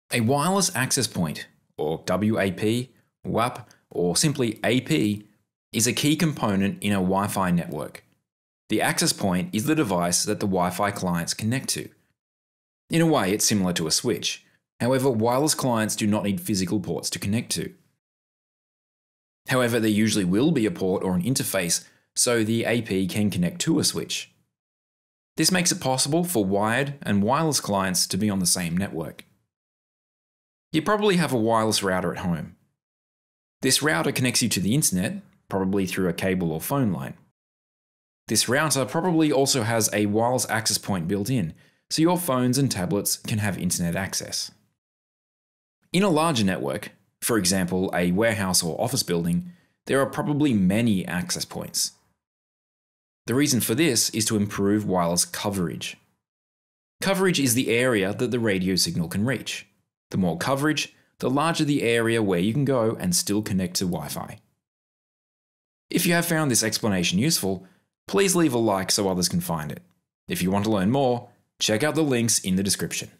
A wireless access point, or WAP, WAP, or simply AP, is a key component in a Wi-Fi network. The access point is the device that the Wi-Fi clients connect to. In a way, it's similar to a switch. However, wireless clients do not need physical ports to connect to. However, there usually will be a port or an interface, so the AP can connect to a switch. This makes it possible for wired and wireless clients to be on the same network. You probably have a wireless router at home. This router connects you to the internet, probably through a cable or phone line. This router probably also has a wireless access point built in, so your phones and tablets can have internet access. In a larger network, for example a warehouse or office building, there are probably many access points. The reason for this is to improve wireless coverage. Coverage is the area that the radio signal can reach. The more coverage, the larger the area where you can go and still connect to Wi-Fi. If you have found this explanation useful, please leave a like so others can find it. If you want to learn more, check out the links in the description.